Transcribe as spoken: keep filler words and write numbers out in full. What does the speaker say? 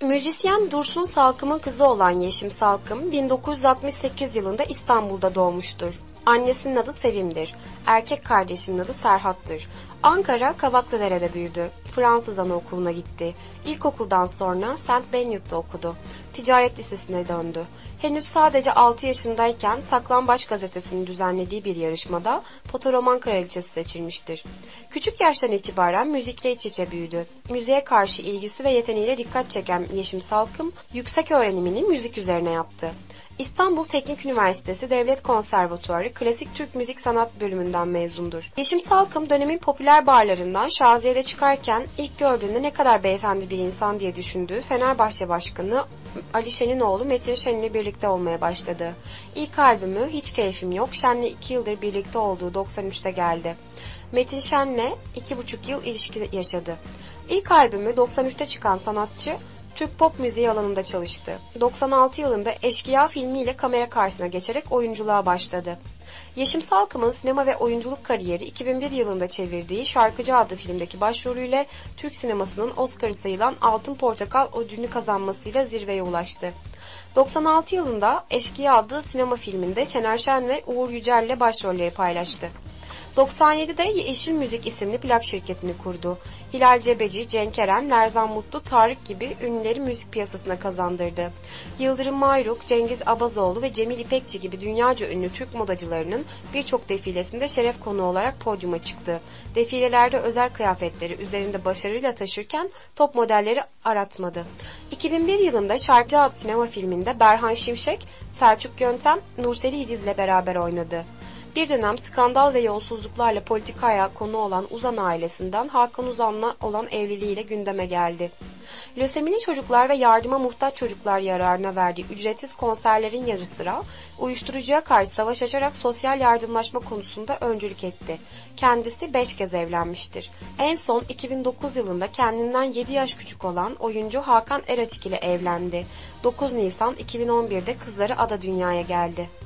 Müzisyen Dursun Salkım'ın kızı olan Yeşim Salkım, bin dokuz yüz altmış sekiz yılında İstanbul'da doğmuştur. Annesinin adı Sevim'dir. Erkek kardeşinin adı Serhat'tır. Ankara, Kavaklıdere'de büyüdü. Fransız anaokuluna gitti. İlkokuldan sonra Saint Benet'te okudu. Ticaret lisesine döndü. Henüz sadece altı yaşındayken Saklambaç gazetesinin düzenlediği bir yarışmada fotoroman kraliçesi seçilmiştir. Küçük yaştan itibaren müzikle iç içe büyüdü. Müziğe karşı ilgisi ve yeteneğiyle dikkat çeken Yeşim Salkım, yüksek öğrenimini müzik üzerine yaptı. İstanbul Teknik Üniversitesi Devlet Konservatuarı Klasik Türk Müzik Sanat bölümünden mezundur. Yeşim Salkım dönemin popüler barlarından Şaziye'de çıkarken ilk gördüğünde ne kadar beyefendi bir insan diye düşündüğü Fenerbahçe Başkanı Ali Şen'in oğlu Metin Şen ile birlikte olmaya başladı. İlk albümü Hiç Keyfim Yok, Şen'le iki yıldır birlikte olduğu doksan üçte geldi. Metin Şen'le iki buçuk yıl ilişki yaşadı. İlk albümü doksan üçte çıkan sanatçı, Türk pop müziği alanında çalıştı. doksan altı yılında Eşkıya filmiyle kamera karşısına geçerek oyunculuğa başladı. Yeşim Salkım'ın sinema ve oyunculuk kariyeri iki bin bir yılında çevirdiği Şarkıcı adlı filmdeki başrolüyle Türk sinemasının Oscar'ı sayılan Altın Portakal ödülünü kazanmasıyla zirveye ulaştı. doksan altı yılında Eşkıya adlı sinema filminde Şener Şen ve Uğur Yücel'le başrolleri paylaştı. doksan yedide Yeşil Müzik isimli plak şirketini kurdu. Hilal Cebeci, Cenk Eren, Lerzan Mutlu, Tarık gibi ünlüleri müzik piyasasına kazandırdı. Yıldırım Mayruk, Cengiz Abazoğlu ve Cemil İpekçi gibi dünyaca ünlü Türk modacılarının birçok defilesinde şeref konuğu olarak podyuma çıktı. Defilelerde özel kıyafetleri üzerinde başarıyla taşırken top modelleri aratmadı. iki bin bir yılında Şarkıcı adlı sinema filminde Berhan Şimşek, Selçuk Yöntem, Nurseli İdiz'le beraber oynadı. Bir dönem skandal ve yolsuzluklarla politikaya konu olan Uzan ailesinden Hakan Uzan'la olan evliliğiyle gündeme geldi. Lösemili çocuklar ve yardıma muhtaç çocuklar yararına verdiği ücretsiz konserlerin yanı sıra uyuşturucuya karşı savaş açarak sosyal yardımlaşma konusunda öncülük etti. Kendisi beş kez evlenmiştir. En son iki bin dokuz yılında kendinden yedi yaş küçük olan oyuncu Hakan Eratik ile evlendi. dokuz Nisan iki bin on birde kızları Ada dünyaya geldi.